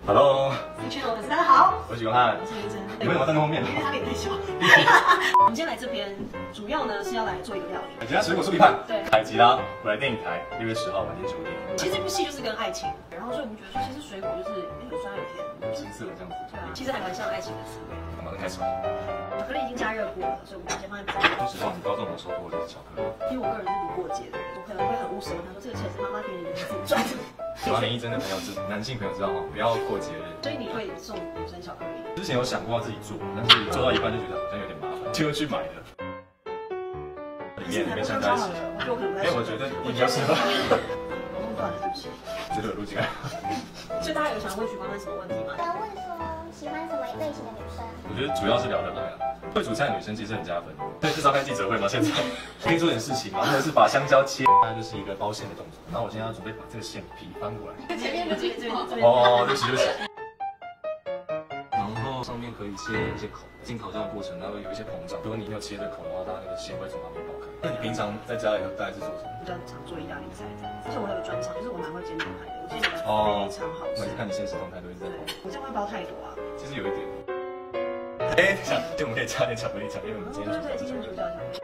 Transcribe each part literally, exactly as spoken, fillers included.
Hello， C 圈的粉丝大家好， 我是永汉。 我是云珍。 你为什么站在后面？ 因为他脸太小。我们今天来这边，主要呢是要来做一个料理。 海吉拉水果酥皮饭。 对。 海吉拉，我来电影台，六月十号晚间九点。 其实这部戏就是跟爱情，然后所以我们觉得说，其实水果就是有酸有甜， 有青涩这样子。 对啊，其实还蛮像爱情的滋味。 我马上开始。 巧克力已经加热过了，所以我们先放在冰箱。 说实话，你高中有收过这是巧克力？ 因为我个人是不过节的人，我可能会很务实。我想说，这个钱是妈妈给你的，你自己赚的。 喜欢林一真的朋友知，男性朋友知道哈，不要过节日。 所以你会送女生巧克力？ 之前有想过要自己做，但是做到一半就觉得好像有点麻烦，就去买的。里面里面掺在一起。 我觉得我可能不太。 哎，我觉得你比较适合。 我弄断了，对不起。 觉得有录进来。 所以大家有想问许光汉什么问题吗？ 想问说喜欢什么类型的女生？ 我觉得主要是聊得来啊。会煮菜的女生其实很加分。对，是召开记者会吗？现在可以做点事情吗？或者是把香蕉切，它就是一个包馅的动作。然后我现在要准备把这个馅皮翻过来。 前面就这边这边这边。 哦，对不起对不起。然后上面可以切一些口，进烤箱的过程，它会有一些膨胀。如果你没有切的口的话，它那个馅会从旁边爆开。那你平常在家里大概是做什么？ 比较常做意大利菜这样子，而且我还有专长，就是我蛮会煎牛排的，我记得哦， 非常好吃。 每次看你现实动态都是这样。 我这样会包太多啊？ 其实有一点。哎，等一下，就我们可以加点巧克力酱，因为我们今天对对，今天主角巧克力。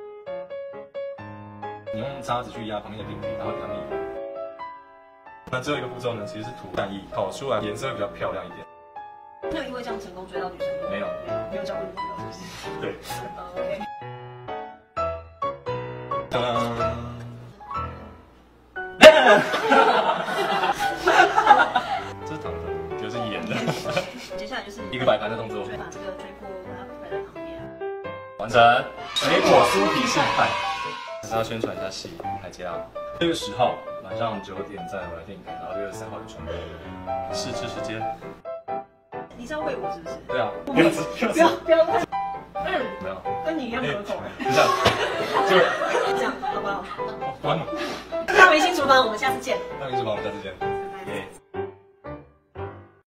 你用叉子去压旁边的饼皮，它会比较密。那最后一个步骤呢，其实是涂蛋液，烤出来颜色会比较漂亮一点。 那有因为这样成功追到女生吗？ 没有， 没有交过女朋友是不是？ 对。 哦 OK。 这是糖粉，就是盐的。 接下来就是一个摆盘的动作， 把这个追锅把它摆在旁边。 完成水果酥皮馅饭。还是要宣传一下戏，海吉拉。六月十号晚上九点在我来电影台，然后六月三号就重播。试吃时间。 你是要喂我是不是？ 对啊。 不要不要不要太。嗯。 没有。 跟你一样可口。 就这样。就这样好不好？ 关了。 大明星厨房，我们下次见。 大明星厨房，我们下次见。 拜拜。